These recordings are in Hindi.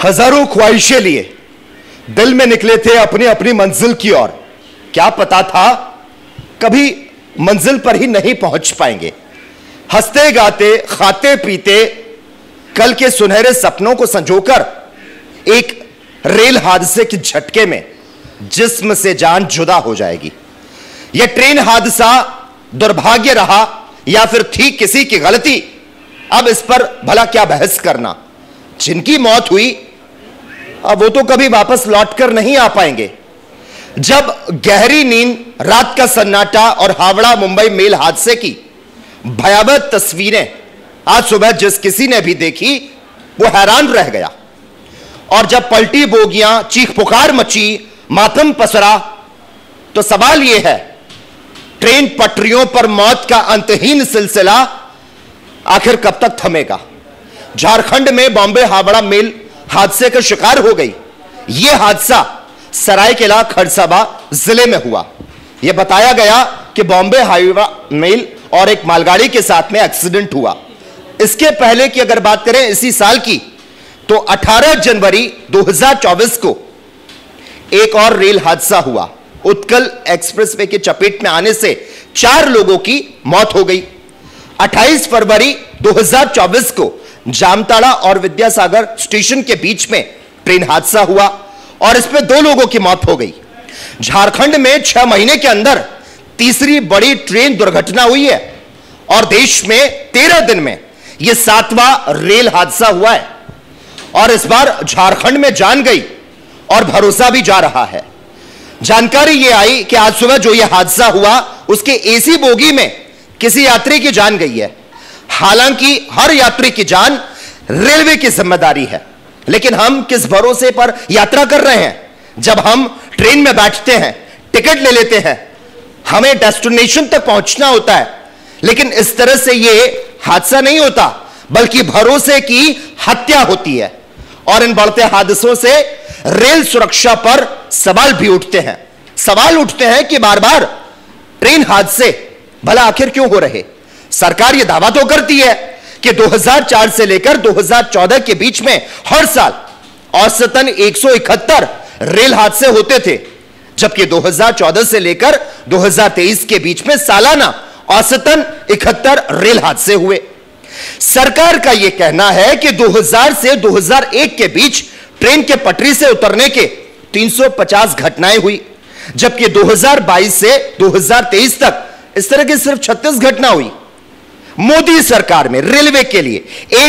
हजारों ख्वाहिशें लिए दिल में निकले थे अपनी अपनी मंजिल की ओर। क्या पता था कभी मंजिल पर ही नहीं पहुंच पाएंगे। हंसते गाते खाते पीते कल के सुनहरे सपनों को संजोकर एक रेल हादसे के झटके में जिस्म से जान जुदा हो जाएगी। यह ट्रेन हादसा दुर्भाग्य रहा या फिर थी किसी की गलती, अब इस पर भला क्या बहस करना। जिनकी मौत हुई अब वो तो कभी वापस लौटकर नहीं आ पाएंगे। जब गहरी नींद, रात का सन्नाटा और हावड़ा मुंबई मेल हादसे की भयावह तस्वीरें आज सुबह जिस किसी ने भी देखी वो हैरान रह गया। और जब पलटी बोगियां, चीख पुकार मची, मातम पसरा, तो सवाल यह है ट्रेन पटरियों पर मौत का अंतहीन सिलसिला आखिर कब तक थमेगा। झारखंड में बॉम्बे हावड़ा मेल हादसे का शिकार हो गई। यह हादसा सरायकेला खरसावा जिले में हुआ। यह बताया गया कि बॉम्बे हावड़ा मेल और एक मालगाड़ी के साथ में एक्सीडेंट हुआ। इसके पहले की अगर बात करें इसी साल की, तो 18 जनवरी 2024 को एक और रेल हादसा हुआ। उत्कल एक्सप्रेसवे के चपेट में आने से 4 लोगों की मौत हो गई। 28 फरवरी 2024 को जामताड़ा और विद्यासागर स्टेशन के बीच में ट्रेन हादसा हुआ और इसमें 2 लोगों की मौत हो गई। झारखंड में 6 महीने के अंदर तीसरी बड़ी ट्रेन दुर्घटना हुई है और देश में 13 दिन में यह 7वां रेल हादसा हुआ है। और इस बार झारखंड में जान गई और भरोसा भी जा रहा है। जानकारी यह आई कि आज सुबह जो यह हादसा हुआ उसके एसी बोगी में किसी यात्री की जान गई है। हालांकि हर यात्री की जान रेलवे की जिम्मेदारी है, लेकिन हम किस भरोसे पर यात्रा कर रहे हैं। जब हम ट्रेन में बैठते हैं, टिकट ले लेते हैं, हमें डेस्टिनेशन तक पहुंचना होता है, लेकिन इस तरह से यह हादसा नहीं होता बल्कि भरोसे की हत्या होती है। और इन बढ़ते हादसों से रेल सुरक्षा पर सवाल भी उठते हैं। सवाल उठते हैं कि बार बार ट्रेन हादसे भला आखिर क्यों हो रहे। सरकार यह दावा तो करती है कि 2004 से लेकर 2014 के बीच में हर साल औसतन 171 रेल हादसे होते थे, जबकि 2014 से लेकर 2023 के बीच में सालाना औसतन 71 रेल हादसे हुए। सरकार का यह कहना है कि 2000 से 2001 के बीच ट्रेन के पटरी से उतरने के 350 घटनाएं हुई, जबकि 2022 से 2023 तक इस तरह की सिर्फ 36 घटना हुई। मोदी सरकार में रेलवे के लिए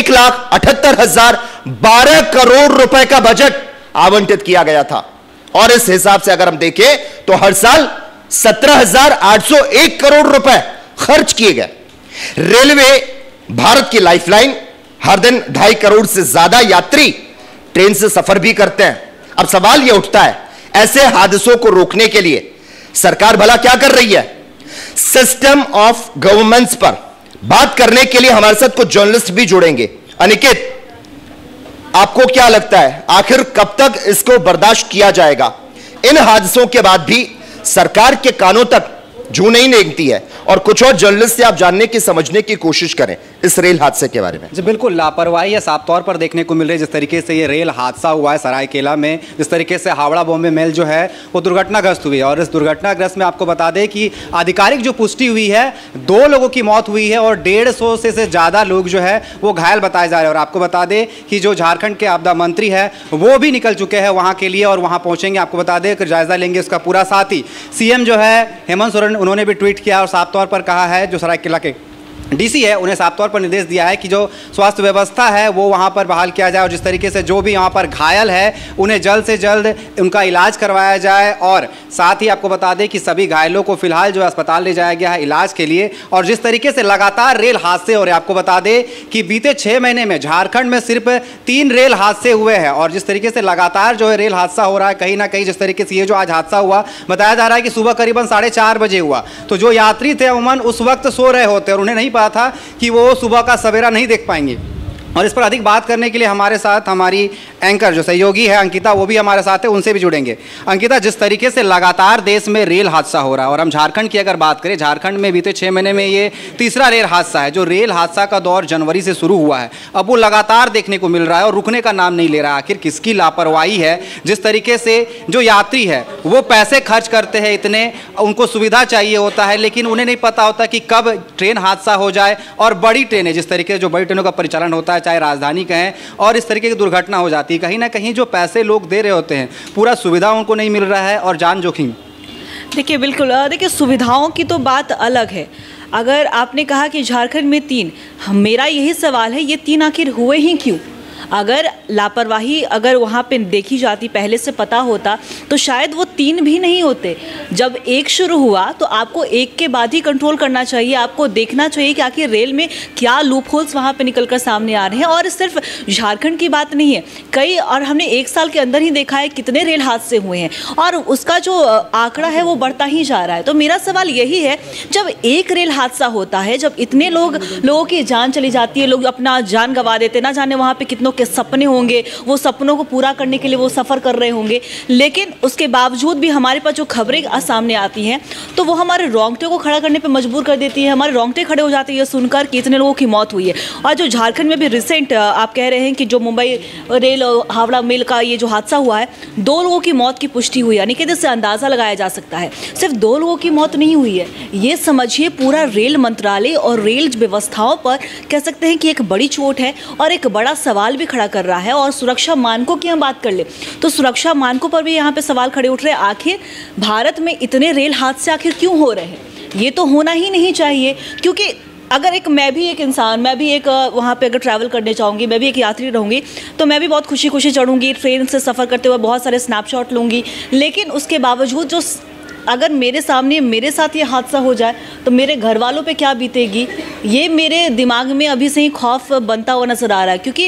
1,78,012 करोड़ रुपए का बजट आवंटित किया गया था और इस हिसाब से अगर हम देखें तो हर साल 17,801 करोड़ रुपए खर्च किए गए। रेलवे भारत की लाइफलाइन, हर दिन 2.5 करोड़ से ज्यादा यात्री ट्रेन से सफर भी करते हैं। अब सवाल यह उठता है ऐसे हादसों को रोकने के लिए सरकार भला क्या कर रही है। सिस्टम ऑफ गवर्नेंस पर बात करने के लिए हमारे साथ कुछ जर्नलिस्ट भी जुड़ेंगे। अनिकेत, आपको क्या लगता है आखिर कब तक इसको बर्दाश्त किया जाएगा। इन हादसों के बाद भी सरकार के कानों तक जू नहीं रेंगती है और कुछ और जर्नलिस्ट से आप जानने की समझने की कोशिश करें इस रेल हादसे के बारे में। जी बिल्कुल, लापरवाही या साफ तौर पर देखने को मिल रही है। जिस तरीके से ये रेल हादसा हुआ है सरायकेला में, जिस तरीके से हावड़ा बॉम्बे मेल जो है वो दुर्घटनाग्रस्त हुई है और इस दुर्घटनाग्रस्त में आपको बता दें कि आधिकारिक जो पुष्टि हुई है 2 लोगों की मौत हुई है और 150 से ज़्यादा लोग जो है वो घायल बताए जा रहे हैं। और आपको बता दें कि जो झारखंड के आपदा मंत्री है वो भी निकल चुके हैं वहाँ के लिए और वहाँ पहुँचेंगे। आपको बता दें कि जायजा लेंगे उसका पूरा। साथ ही सीएम जो है हेमंत सोरेन, उन्होंने भी ट्वीट किया और साफ तौर पर कहा है, जो सरायकेला के डीसी है उन्हें साफ तौर पर निर्देश दिया है कि जो स्वास्थ्य व्यवस्था है वो वहाँ पर बहाल किया जाए और जिस तरीके से जो भी यहाँ पर घायल है उन्हें जल्द से जल्द उनका इलाज करवाया जाए। और साथ ही आपको बता दें कि सभी घायलों को फिलहाल जो है अस्पताल ले जाया गया है इलाज के लिए। और जिस तरीके से लगातार रेल हादसे हो रहे हैं, आपको बता दें कि बीते 6 महीने में झारखंड में सिर्फ 3 रेल हादसे हुए हैं और जिस तरीके से लगातार जो है रेल हादसा हो रहा है, कहीं ना कहीं जिस तरीके से ये जो आज हादसा हुआ बताया जा रहा है कि सुबह करीबन 4:30 बजे हुआ, तो जो यात्री थे अमूमन उस वक्त सो रहे होते और उन्हें नहीं पता था कि वो सुबह का सवेरा नहीं देख पाएंगे। और इस पर अधिक बात करने के लिए हमारे साथ हमारी एंकर जो सहयोगी है अंकिता, वो भी हमारे साथ है, उनसे भी जुड़ेंगे। अंकिता, जिस तरीके से लगातार देश में रेल हादसा हो रहा है, और हम झारखंड की अगर बात करें, झारखंड में बीते 6 महीने में ये तीसरा रेल हादसा है। जो रेल हादसा का दौर जनवरी से शुरू हुआ है, अब वो लगातार देखने को मिल रहा है और रुकने का नाम नहीं ले रहा है। आखिर किसकी लापरवाही है? जिस तरीके से जो यात्री है वो पैसे खर्च करते हैं, इतने उनको सुविधा चाहिए होता है, लेकिन उन्हें नहीं पता होता कि कब ट्रेन हादसा हो जाए। और बड़ी ट्रेनें, जिस तरीके से जो बड़ी ट्रेनों का परिचालन होता है, चाहे राजधानी कहें, और इस तरीके की दुर्घटना हो जाती है, कहीं ना कहीं जो पैसे लोग दे रहे होते हैं, पूरा सुविधा उनको नहीं मिल रहा है और जान जोखिम। देखिए बिल्कुल, देखिए सुविधाओं की तो बात अलग है। अगर आपने कहा कि झारखंड में 3, मेरा यही सवाल है, ये 3 आखिर हुए ही क्यों? अगर लापरवाही अगर वहाँ पे देखी जाती, पहले से पता होता, तो शायद वो 3 भी नहीं होते। जब 1 शुरू हुआ तो आपको 1 के बाद ही कंट्रोल करना चाहिए। आपको देखना चाहिए कि आखिर रेल में क्या लूप होल्स वहाँ पे निकल कर सामने आ रहे हैं। और सिर्फ झारखंड की बात नहीं है, कई, और हमने 1 साल के अंदर ही देखा है कितने रेल हादसे हुए हैं, और उसका जो आंकड़ा है वो बढ़ता ही जा रहा है। तो मेरा सवाल यही है, जब 1 रेल हादसा होता है, जब इतने लोगों की जान चली जाती है, लोग अपना जान गंवा देते, ना जाने वहाँ पे कितनों के सपने होंगे, वो सपनों को पूरा करने के लिए वो सफ़र कर रहे होंगे, लेकिन उसके बावजूद भी हमारे पास जो खबरें सामने आती हैं तो वो हमारे रोंगटे को खड़ा करने पे मजबूर कर देती है। हमारे रोंगटे खड़े हो जाते हैं ये सुनकर कि इतने लोगों की मौत हुई है। और जो झारखंड में भी रिसेंट आप कह रहे हैं कि जो मुंबई रेल हावड़ा मेल का ये जो हादसा हुआ है, 2 लोगों की मौत की पुष्टि हुई, यानी कि इससे अंदाज़ा लगाया जा सकता है सिर्फ 2 लोगों की मौत नहीं हुई है। ये समझिए पूरा रेल मंत्रालय और रेल व्यवस्थाओं पर कह सकते हैं कि एक बड़ी चोट है और एक बड़ा सवाल भी खड़ा कर रहा है। और सुरक्षा मानकों की हम बात कर ले तो सुरक्षा मानकों पर भी यहाँ पे सवाल खड़े उठ रहे हैं। आखिर भारत में इतने रेल हादसे आखिर क्यों हो रहे हैं? ये तो होना ही नहीं चाहिए, क्योंकि अगर मैं भी एक इंसान, मैं भी एक वहाँ पे अगर ट्रैवल करने चाहूँगी, मैं भी एक यात्री रहूँगी, तो मैं भी बहुत खुशी खुशी चढ़ूँगी, ट्रेन से सफ़र करते हुए बहुत सारे स्नैपशॉट लूँगी। लेकिन उसके बावजूद जो अगर मेरे सामने मेरे साथ ये हादसा हो जाए तो मेरे घर वालों पे क्या बीतेगी, ये मेरे दिमाग में अभी से ही खौफ बनता हुआ नज़र आ रहा है। क्योंकि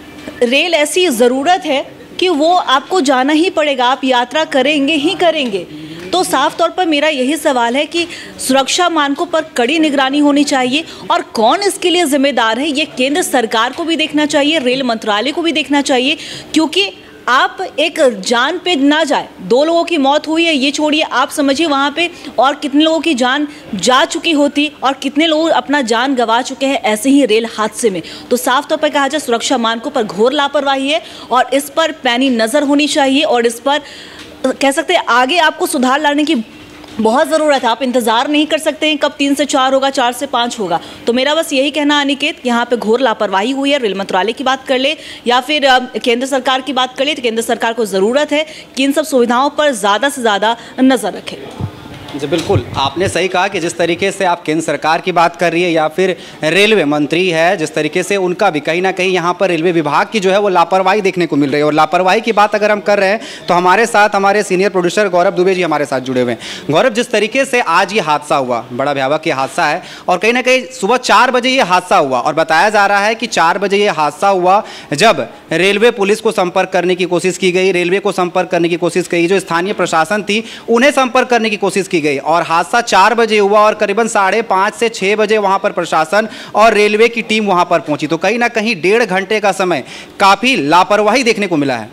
रेल ऐसी ज़रूरत है कि वो आपको जाना ही पड़ेगा, आप यात्रा करेंगे ही करेंगे। तो साफ तौर पर मेरा यही सवाल है कि सुरक्षा मानकों पर कड़ी निगरानी होनी चाहिए, और कौन इसके लिए जिम्मेदार है ये केंद्र सरकार को भी देखना चाहिए, रेल मंत्रालय को भी देखना चाहिए। क्योंकि आप एक जान पे ना जाए, 2 लोगों की मौत हुई है, ये छोड़िए, आप समझिए वहाँ पे और कितने लोगों की जान जा चुकी होती और कितने लोग अपना जान गंवा चुके हैं ऐसे ही रेल हादसे में। तो साफ तौर पर कहा जाए सुरक्षा मानकों पर घोर लापरवाही है और इस पर पैनी नज़र होनी चाहिए, और इस पर कह सकते हैं आगे आपको सुधार लाने की बहुत ज़रूरत है। आप इंतज़ार नहीं कर सकते हैं कब 3 से 4 होगा, 4 से 5 होगा। तो मेरा बस यही कहना अनिकेत, यहाँ पे घोर लापरवाही हुई है। रेल मंत्रालय की बात कर ले या फिर केंद्र सरकार की बात कर ले, तो केंद्र सरकार को ज़रूरत है कि इन सब सुविधाओं पर ज़्यादा से ज़्यादा नज़र रखें। जी बिल्कुल, आपने सही कहा कि जिस तरीके से आप केंद्र सरकार की बात कर रही है या फिर रेलवे मंत्री है, जिस तरीके से उनका भी कहीं ना कहीं यहाँ पर रेलवे विभाग की जो है वो लापरवाही देखने को मिल रही है। और लापरवाही की बात अगर हम कर रहे हैं तो हमारे साथ हमारे सीनियर प्रोड्यूसर गौरव दुबे जी हमारे साथ जुड़े हुए हैं। गौरव, जिस तरीके से आज ये हादसा हुआ, बड़ा भयावह ये हादसा है, और कहीं ना कहीं सुबह 4 बजे ये हादसा हुआ, और बताया जा रहा है कि 4 बजे ये हादसा हुआ जब रेलवे पुलिस को संपर्क करने की कोशिश की गई, रेलवे को संपर्क करने की कोशिश की, जो स्थानीय प्रशासन थी उन्हें संपर्क करने की कोशिश की गई, और हादसा 4 बजे हुआ और करीबन 5:30 से 6 बजे वहां पर प्रशासन और रेलवे की टीम वहां पर पहुंची। तो कहीं ना कहीं 1.5 घंटे का समय काफ़ी लापरवाही देखने को मिला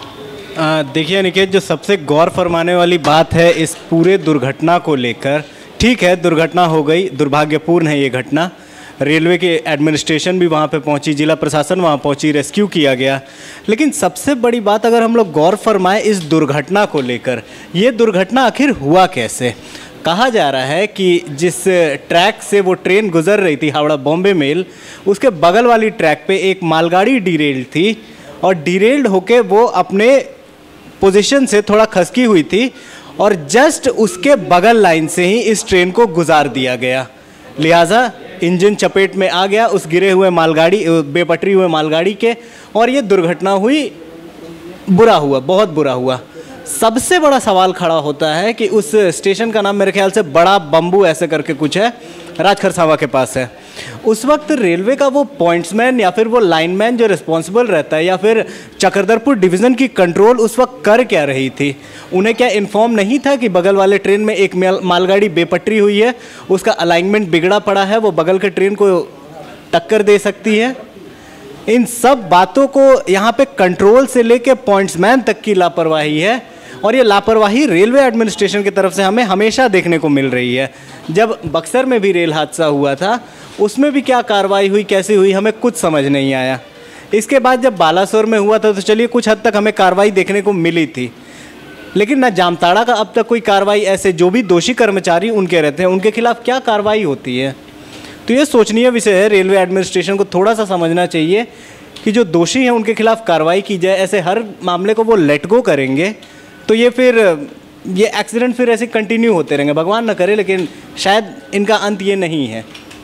है। देखिए निकेत, जो सबसे गौर फरमाने वाली बात है इस पूरे दुर्घटना को लेकर, ठीक है दुर्घटना हो गई, दुर्भाग्यपूर्ण है ये घटना, रेलवे के एडमिनिस्ट्रेशन भी वहाँ पे पहुँची, जिला प्रशासन वहाँ पहुँची, रेस्क्यू किया गया। लेकिन सबसे बड़ी बात अगर हम लोग गौर फरमाएं इस दुर्घटना को लेकर, ये दुर्घटना आखिर हुआ कैसे? कहा जा रहा है कि जिस ट्रैक से वो ट्रेन गुजर रही थी हावड़ा बॉम्बे मेल, उसके बगल वाली ट्रैक पे एक मालगाड़ी डिरेल्ड थी, और डिरेल्ड होके वो अपने पोजीशन से थोड़ा खसकी हुई थी, और जस्ट उसके बगल लाइन से ही इस ट्रेन को गुजार दिया गया। लिहाजा इंजन चपेट में आ गया उस गिरे हुए मालगाड़ी, बेपटरी हुए मालगाड़ी के, और ये दुर्घटना हुई। बुरा हुआ, बहुत बुरा हुआ। सबसे बड़ा सवाल खड़ा होता है कि उस स्टेशन का नाम मेरे ख्याल से बड़ा बम्बू ऐसे करके कुछ है, राजखरसावा के पास है। उस वक्त रेलवे का वो पॉइंट्समैन या फिर वो लाइनमैन जो रिस्पॉन्सिबल रहता है, या फिर चक्रधरपुर डिवीज़न की कंट्रोल उस वक्त कर क्या रही थी? उन्हें क्या इन्फॉर्म नहीं था कि बगल वाले ट्रेन में एक मालगाड़ी बेपटरी हुई है, उसका अलाइनमेंट बिगड़ा पड़ा है, वो बगल के ट्रेन को टक्कर दे सकती है? इन सब बातों को यहाँ पे कंट्रोल से लेके पॉइंट्समैन तक की लापरवाही है, और ये लापरवाही रेलवे एडमिनिस्ट्रेशन की तरफ से हमें हमेशा देखने को मिल रही है। जब बक्सर में भी रेल हादसा हुआ था उसमें भी क्या कार्रवाई हुई, कैसे हुई, हमें कुछ समझ नहीं आया। इसके बाद जब बालासोर में हुआ था तो चलिए कुछ हद तक हमें कार्रवाई देखने को मिली थी, लेकिन ना जामताड़ा का अब तक कोई कार्रवाई, ऐसे जो भी दोषी कर्मचारी उनके रहते हैं उनके खिलाफ क्या कार्रवाई होती है। तो ये सोचनीय विषय है, रेलवे एडमिनिस्ट्रेशन को थोड़ा सा समझना चाहिए कि जो दोषी हैं उनके खिलाफ कार्रवाई की जाए। ऐसे हर मामले को वो लेट गो करेंगे तो ये एक्सीडेंट फिर ऐसे कंटिन्यू होते रहेंगे। भगवान न करे, लेकिन शायद इनका अंत ये नहीं है।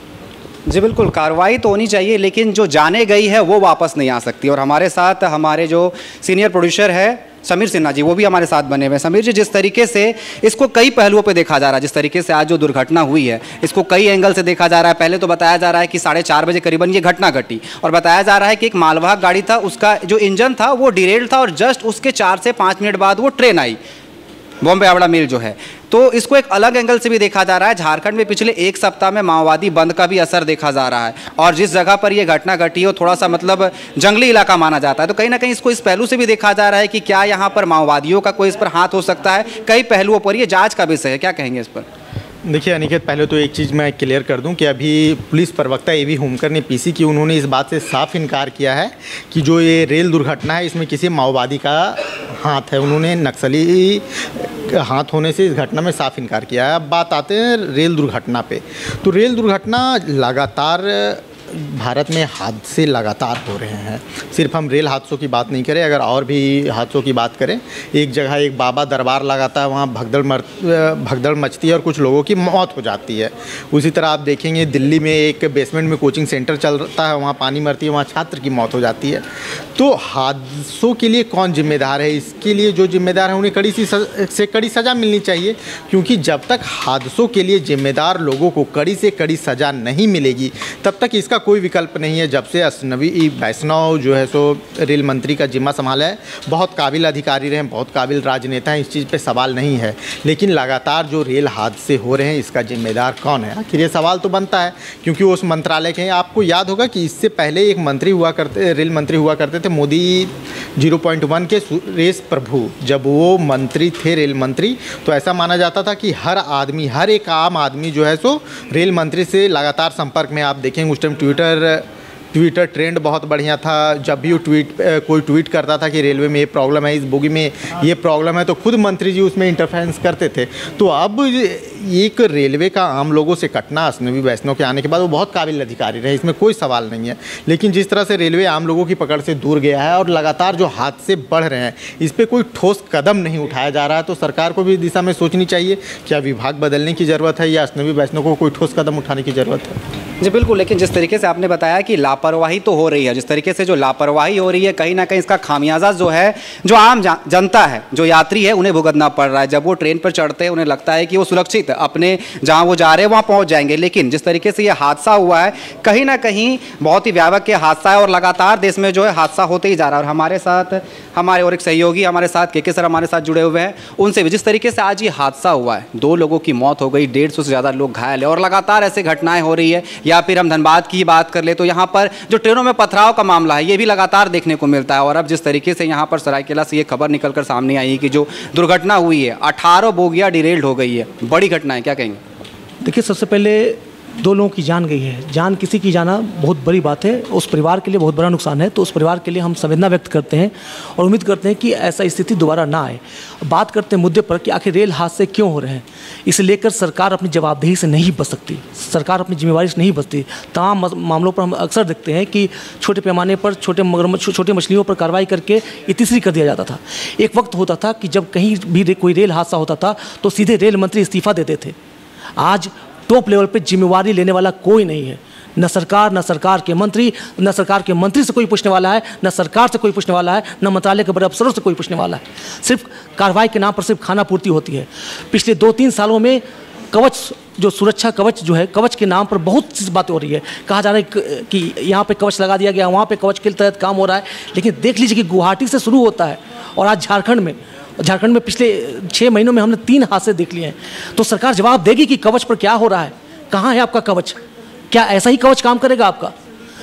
जी बिल्कुल, कार्रवाई तो होनी चाहिए, लेकिन जो जाने गई है वो वापस नहीं आ सकती। और हमारे साथ हमारे जो सीनियर प्रोड्यूसर है समीर सिन्हा जी, वो भी हमारे साथ बने हुए हैं। समीर जी, जिस तरीके से इसको कई पहलुओं पे देखा जा रहा है, जिस तरीके से आज जो दुर्घटना हुई है इसको कई एंगल से देखा जा रहा है। पहले तो बताया जा रहा है कि 4:30 बजे करीबन ये घटना घटी, और बताया जा रहा है कि एक मालवाहक गाड़ी था, उसका जो इंजन था वो डिरेल्ड था, और जस्ट उसके 4 से 5 मिनट बाद वो ट्रेन आई, बॉम्बे हावड़ा मेल जो है। तो इसको एक अलग एंगल से भी देखा जा रहा है। झारखंड में पिछले 1 सप्ताह में माओवादी बंद का भी असर देखा जा रहा है, और जिस जगह पर यह घटना घटी है वो थोड़ा सा मतलब जंगली इलाका माना जाता है। तो कहीं ना कहीं इसको इस पहलू से भी देखा जा रहा है कि क्या यहाँ पर माओवादियों का कोई इस पर हाथ हो सकता है। कई पहलुओं पर ये जाँच का विषय है, क्या कहेंगे इस पर? देखिए अनिकेत, पहले तो एक चीज़ मैं क्लियर कर दूं कि अभी पुलिस प्रवक्ता एवी होमकर ने पीसी की, उन्होंने इस बात से साफ इनकार किया है कि जो ये रेल दुर्घटना है इसमें किसी माओवादी का हाथ है। उन्होंने नक्सली हाथ होने से इस घटना में साफ इनकार किया है। अब बात आते हैं रेल दुर्घटना पे। तो रेल दुर्घटना लगातार भारत में हादसे लगातार हो रहे हैं। सिर्फ हम रेल हादसों की बात नहीं करें, अगर और भी हादसों की बात करें, एक जगह एक बाबा दरबार लगाता है, वहाँ भगदड़ मचती है और कुछ लोगों की मौत हो जाती है। उसी तरह आप देखेंगे दिल्ली में एक बेसमेंट में कोचिंग सेंटर चलता है, वहाँ पानी मरती है, वहाँ छात्र की मौत हो जाती है। तो हादसों के लिए कौन जिम्मेदार है? इसके लिए जो जिम्मेदार है उन्हें कड़ी से कड़ी सज़ा मिलनी चाहिए, क्योंकि जब तक हादसों के लिए जिम्मेदार लोगों को कड़ी से कड़ी सज़ा नहीं मिलेगी तब तक इसका कोई विकल्प नहीं है। जब से अश्विनी वैष्णव जो है सो रेल मंत्री का जिम्मा संभाला है, बहुत काबिल अधिकारी रहे हैं, बहुत काबिल राजनेता हैं, इस चीज़ पे सवाल नहीं है। लेकिन लगातार जो रेल हादसे हो रहे हैं इसका जिम्मेदार कौन है? आखिर ये सवाल तो बनता है, क्योंकि उस मंत्रालय के हैं। आपको याद होगा कि इससे पहले एक मंत्री रेल मंत्री हुआ करते थे, मोदी 0.1 के सुरेश प्रभु। जब वो मंत्री थे रेल मंत्री, तो ऐसा माना जाता था कि हर आदमी, हर एक आम आदमी जो है सो रेल मंत्री से लगातार संपर्क में। आप देखेंगे उस टाइम ट्विटर ट्रेंड बहुत बढ़िया था। जब भी वो कोई ट्वीट करता था कि रेलवे में ये प्रॉब्लम है, इस बोगी में ये प्रॉब्लम है, तो खुद मंत्री जी उसमें इंटरफेरेंस करते थे। तो अब एक रेलवे का आम लोगों से कटना, अश्विनी वैष्णव के आने के बाद वो बहुत काबिल अधिकारी रहे, इसमें कोई सवाल नहीं है। लेकिन जिस तरह से रेलवे आम लोगों की पकड़ से दूर गया है और लगातार जो हादसे बढ़ रहे हैं, इस पर कोई ठोस कदम नहीं उठाया जा रहा है, तो सरकार को भी दिशा में सोचनी चाहिए, क्या विभाग बदलने की ज़रूरत है या अश्विनी वैष्णव को कोई ठोस कदम उठाने की ज़रूरत है? जी बिल्कुल, लेकिन जिस तरीके से आपने बताया कि लापरवाही तो हो रही है, जिस तरीके से जो लापरवाही हो रही है, कहीं ना कहीं इसका खामियाजा जो है, जो आम जनता है, जो यात्री है, उन्हें भुगतना पड़ रहा है। जब वो ट्रेन पर चढ़ते हैं उन्हें लगता है कि वो सुरक्षित अपने जहाँ वो जा रहे हैं वहाँ पहुँच जाएंगे, लेकिन जिस तरीके से ये हादसा हुआ है, कहीं ना कहीं बहुत ही व्यापक ये हादसा है और लगातार देश में जो है हादसा होते ही जा रहा है। और हमारे साथ हमारे और एक सहयोगी हमारे साथ के सर हमारे साथ जुड़े हुए हैं, उनसे भी जिस तरीके से आज ये हादसा हुआ है, 2 लोगों की मौत हो गई, 150 से ज़्यादा लोग घायल है और लगातार ऐसे घटनाएं हो रही है। या फिर हम धनबाद की बात कर ले तो यहाँ पर जो ट्रेनों में पथराव का मामला है ये भी लगातार देखने को मिलता है। और अब जिस तरीके से यहाँ पर सरायकेला से ये खबर निकलकर सामने आई है कि जो दुर्घटना हुई है, 18 बोगियाँ डिरेल्ड हो गई है, बड़ी घटना है, क्या कहेंगे? देखिए, सबसे पहले 2 लोगों की जान गई है। जान किसी की जाना बहुत बड़ी बात है, उस परिवार के लिए बहुत बड़ा नुकसान है। तो उस परिवार के लिए हम संवेदना व्यक्त करते हैं और उम्मीद करते हैं कि ऐसा स्थिति दोबारा ना आए। बात करते हैं मुद्दे पर कि आखिर रेल हादसे क्यों हो रहे हैं, इसे लेकर सरकार अपनी जवाबदेही से नहीं बच सकती, सरकार अपनी जिम्मेवारी से नहीं बचती। तमाम मामलों पर हम अक्सर देखते हैं कि छोटे पैमाने पर छोटे मछलियों पर कार्रवाई करके ये तीसरी कर दिया जाता था। एक वक्त होता था कि जब कहीं भी कोई रेल हादसा होता था तो सीधे रेल मंत्री इस्तीफा देते थे। आज टॉप लेवल पे जिम्मेवारी लेने वाला कोई नहीं है, न सरकार, न सरकार के मंत्री, न सरकार के मंत्री से कोई पूछने वाला है, न सरकार से कोई पूछने वाला है, न मंत्रालय के बड़े अफसरों से कोई पूछने वाला है। सिर्फ कार्रवाई के नाम पर सिर्फ खाना पूर्ति होती है। पिछले 2-3 सालों में कवच, जो सुरक्षा कवच जो है, कवच के नाम पर बहुत सी बातें हो रही है। कहा जा रहा है कि यहाँ पे कवच लगा दिया गया, वहाँ पे कवच के तहत काम हो रहा है, लेकिन देख लीजिए कि गुवाहाटी से शुरू होता है और आज झारखंड में पिछले 6 महीनों में हमने 3 हादसे देख लिए हैं। तो सरकार जवाब देगी कि कवच पर क्या हो रहा है, कहाँ है आपका कवच? क्या ऐसा ही कवच काम करेगा आपका?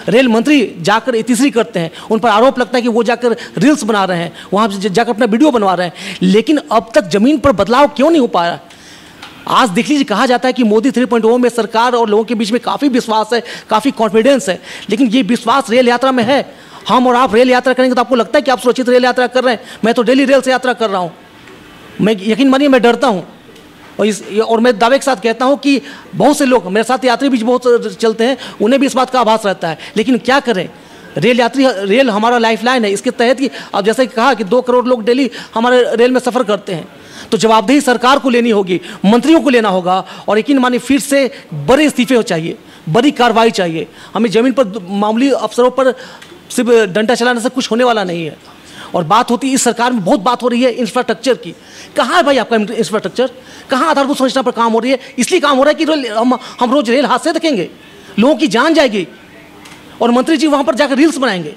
रेल मंत्री जाकर तीसरी करते हैं, उन पर आरोप लगता है कि वो जाकर रील्स बना रहे हैं, वहाँ जाकर अपना वीडियो बनवा रहे हैं, लेकिन अब तक ज़मीन पर बदलाव क्यों नहीं हो पाया? आज देख लीजिए, कहा जाता है कि मोदी 3.0 में सरकार और लोगों के बीच में काफ़ी विश्वास है, काफ़ी कॉन्फिडेंस है, लेकिन ये विश्वास रेल यात्रा में है। हम और आप रेल यात्रा करेंगे तो आपको लगता है कि आप सुरक्षित रेल यात्रा कर रहे हैं? मैं तो डेली रेल से यात्रा कर रहा हूँ, मैं यकीन मानिए मैं डरता हूँ। और मैं दावे के साथ कहता हूं कि बहुत से लोग मेरे साथ यात्री भी बहुत चलते हैं, उन्हें भी इस बात का आभास रहता है, लेकिन क्या करें, रेल हमारा लाइफलाइन है। इसके तहत ही अब जैसे कहा कि 2 करोड़ लोग डेली हमारे रेल में सफ़र करते हैं, तो जवाबदेही सरकार को लेनी होगी, मंत्रियों को लेना होगा, और यकीन मानिए फिर से बड़े इस्तीफे हो चाहिए, बड़ी कार्रवाई चाहिए। हमें ज़मीन पर मामूली अफसरों पर सिर्फ डंडा चलाने से कुछ होने वाला नहीं है। और बात होती है, इस सरकार में बहुत बात हो रही है इंफ्रास्ट्रक्चर की। कहाँ है भाई आपका इंफ्रास्ट्रक्चर? कहाँ आधारभूत संरचना पर काम हो रही है? इसलिए काम हो रहा है कि हम रोज रेल हादसे देखेंगे, लोगों की जान जाएगी और मंत्री जी वहाँ पर जाकर रील्स बनाएंगे।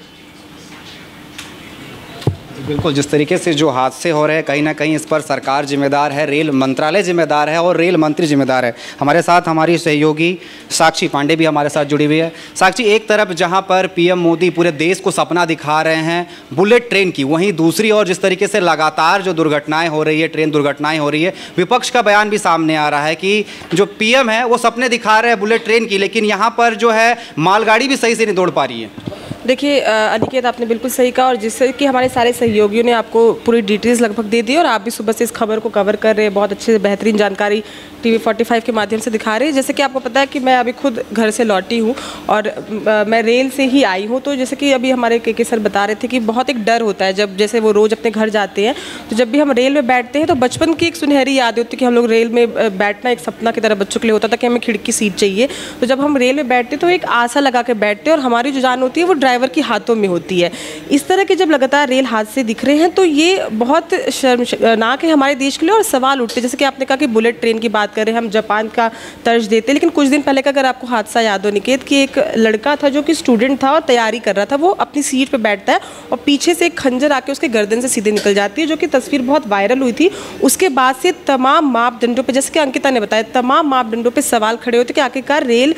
बिल्कुल, जिस तरीके से जो हादसे हो रहे हैं कहीं ना कहीं इस पर सरकार जिम्मेदार है, रेल मंत्रालय जिम्मेदार है और रेल मंत्री जिम्मेदार है। हमारे साथ हमारी सहयोगी साक्षी पांडे भी हमारे साथ जुड़ी हुई है। साक्षी, एक तरफ जहां पर पीएम मोदी पूरे देश को सपना दिखा रहे हैं बुलेट ट्रेन की, वहीं दूसरी ओर जिस तरीके से लगातार जो दुर्घटनाएं हो रही है, ट्रेन दुर्घटनाएं हो रही है, विपक्ष का बयान भी सामने आ रहा है कि जो पीएम है वो सपने दिखा रहे हैं बुलेट ट्रेन की, लेकिन यहाँ पर जो है मालगाड़ी भी सही से नहीं दौड़ पा रही है। देखिए अनिकेत, आपने बिल्कुल सही कहा, और जिससे कि हमारे सारे सहयोगियों ने आपको पूरी डिटेल्स लगभग दे दी, और आप भी सुबह से इस खबर को कवर कर रहे हैं, बहुत अच्छे बेहतरीन जानकारी TV 45 के माध्यम से दिखा रहे हैं। जैसे कि आपको पता है कि मैं अभी खुद घर से लौटी हूँ और मैं रेल से ही आई हूँ, तो जैसे कि अभी हमारे के सर बता रहे थे कि बहुत एक डर होता है जब जैसे वो रोज़ अपने घर जाते हैं, तो जब भी हम रेल में बैठते हैं तो बचपन की एक सुनहरी याद होती है कि हम लोग रेल में बैठना एक सपना की तरह बच्चों के लिए होता था कि हमें खिड़की सीट चाहिए। तो जब हम रेल में बैठते तो एक आशा लगा के बैठते और हमारी जो जान होती है वो ड्राइवर के हाथों में होती है। इस तरह के जब लगातार रेल हादसे दिख रहे हैं तो ये बहुत शर्मनाक है हमारे देश के लिए, और सवाल उठते जैसे कि आपने कहा कि बुलेट ट्रेन की बात करें, हम जापान का तर्ज देते, लेकिन कुछ दिन पहले का अगर आपको हादसा याद हो निकेत, कि एक लड़का था जो कि स्टूडेंट था और तैयारी कर रहा था, वो अपनी सीट पे बैठता है और पीछे से एक खंजर आके उसके गर्दन से सीधे निकल जाती है, जो कि तस्वीर बहुत वायरल हुई थी। उसके बाद से तमाम मापदंडों पे, जैसे कि अंकिता ने बताया, तमाम मापदंडों पे सवाल खड़े होते कि आखिरकार रेल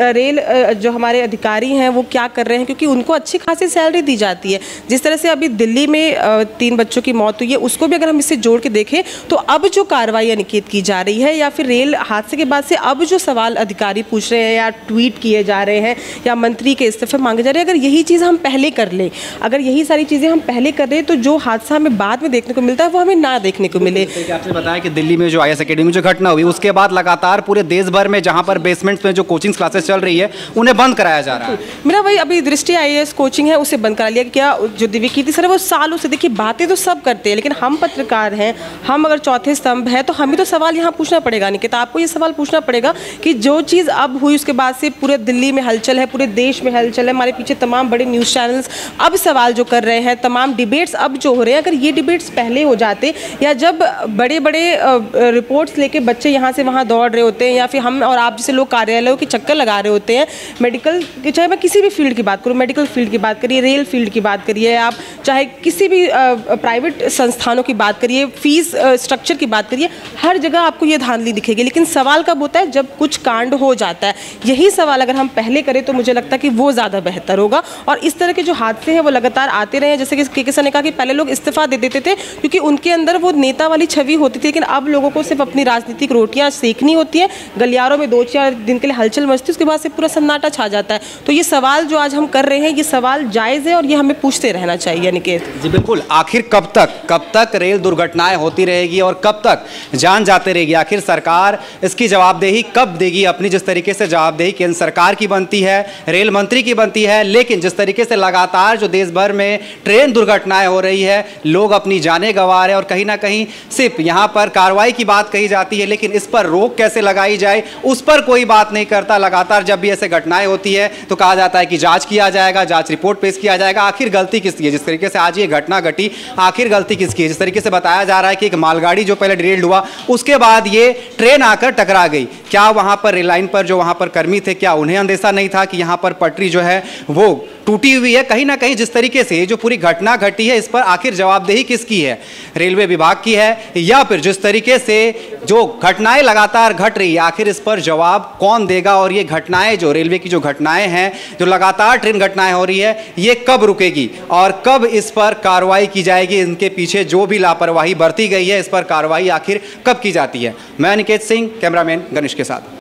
जो हमारे अधिकारी हैं वो क्या कर रहे हैं, क्योंकि उनको अच्छी खासी सैलरी दी जाती है। जिस तरह से अभी दिल्ली में 3 बच्चों की मौत हुई है, उसको भी अगर हम इससे जोड़ के देखें तो अब जो कार्रवाई निकेत की जा रही है, या फिर रेल हादसे के बाद से अब जो सवाल अधिकारी पूछ रहे हैं या ट्वीट किए जा रहे हैं या मंत्री के इस्तीफे मांगे जा रहे हैं, अगर यही चीज़ हम पहले कर लें, अगर यही सारी चीज़ें हम पहले कर रहे हैं, तो जो हादसा हमें बाद में देखने को मिलता है वो हमें ना देखने को मिले। आपने बताया कि दिल्ली में जो IAS अकेडमी में जो घटना हुई, उसके बाद लगातार पूरे देश भर में जहाँ पर बेसमेंट्स में जो कोचिंग क्लासेस चल रही है उन्हें बंद कराया जा रहा है। मेरा भाई अभी दृष्टि IAS कोचिंग है उसे बंद करा लिया। क्या जो दिव्य कीर्ति सर है वो सालों से, देखिए बातें तो सब करते हैं, लेकिन हम पत्रकार हैं, हम अगर चौथे स्तंभ है तो हमें तो सवाल यहाँ पूछना पड़ेगा निकिता, आपको ये सवाल पूछना पड़ेगा कि जो चीज़ अब हुई उसके बाद से पूरे दिल्ली में हलचल है, पूरे देश में हलचल है, हमारे पीछे तमाम बड़े न्यूज़ चैनल्स अब सवाल जो कर रहे हैं, तमाम डिबेट्स अब जो हो रहे हैं, अगर ये डिबेट्स पहले हो जाते, या जब बड़े बड़े रिपोर्ट्स लेके बच्चे यहाँ से वहाँ दौड़ रहे होते हैं, या फिर हम और आप जैसे लोग कार्यालयों के चक्कर लगा रहे होते हैं, मेडिकल, चाहे मैं किसी भी फील्ड की बात करूँ, मेडिकल फील्ड की बात करिए, रेल फील्ड की बात करिए, आप चाहे किसी भी प्राइवेट संस्थानों की बात करिए, फीस स्ट्रक्चर की बात करिए, हर जगह आपको ये धांधली दिखेगी। लेकिन सवाल कब होता है? जब कुछ कांड हो जाता है। यही सवाल अगर हम पहले करें तो मुझे लगता है कि वो ज़्यादा बेहतर होगा। और इस तरह के जो हादसे हैं वो लगातार आते रहे, जैसे कि के सर ने कहा कि पहले लोग इस्तीफा दे देते थे क्योंकि उनके अंदर वो नेता वाली छवि होती थी, लेकिन अब लोगों को सिर्फ अपनी राजनीतिक रोटियाँ सेकनी होती है, गलियारों में 2-4 दिन के लिए हलचल मचती है, उसके बाद से पूरा सन्नाटा छा जाता है। तो ये सवाल जो आज हम कर रहे हैं, ये सवाल जायज़ है और ये हमें पूछते रहना चाहिए निकेत जी। बिल्कुल, आखिर कब तक रेल दुर्घटनाएं होती रहेगी और कब तक जान जाते रहेगी? आखिर सरकार इसकी जवाबदेही कब देगी अपनी? जिस तरीके से जवाबदेही केंद्र सरकार की बनती है, रेल मंत्री की बनती है, लेकिन जिस तरीके से लगातार जो देश भर में ट्रेन दुर्घटनाएं हो रही है, लोग अपनी जानें गंवा रहे हैं, और कहीं ना कहीं सिर्फ यहाँ पर कार्रवाई की बात कही जाती है, लेकिन इस पर रोक कैसे लगाई जाए उस पर कोई बात नहीं करता। लगातार जब भी ऐसे घटनाएं होती है तो कहा जाता है कि जांच किया जाएगा, जांच रिपोर्ट पेश किया जाएगा। आखिर गलती किसकी है? जिस तरीके से आज ये घटना घटी, आखिर गलती किसकी है? जिस तरीके से बताया जा रहा है कि एक मालगाड़ी जो पहले डिरेल्ड हुआ, उसके बाद ये ट्रेन आकर टकरा गई। क्या वहां पर रेल लाइन पर जो वहां पर कर्मी थे, क्या उन्हें अंदेशा नहीं था कि यहां पर पटरी जो है वो टूटी हुई है। कहीं ना कहीं जिस तरीके से जो पूरी घटना घटी है, इस पर आखिर जवाबदेही किसकी है? रेलवे विभाग की है, या फिर जिस तरीके से जो घटनाएं लगातार घट रही है, आखिर इस पर जवाब कौन देगा? और ये घटनाएं, जो रेलवे की जो घटनाएं हैं, जो लगातार ट्रेन घटनाएं हो रही है, ये कब रुकेगी और कब इस पर कार्रवाई की जाएगी? इनके पीछे जो भी लापरवाही बरती गई है, इस पर कार्रवाई आखिर कब की जाती है? मैं अनिकेत सिंह, कैमरामैन गणेश के साथ।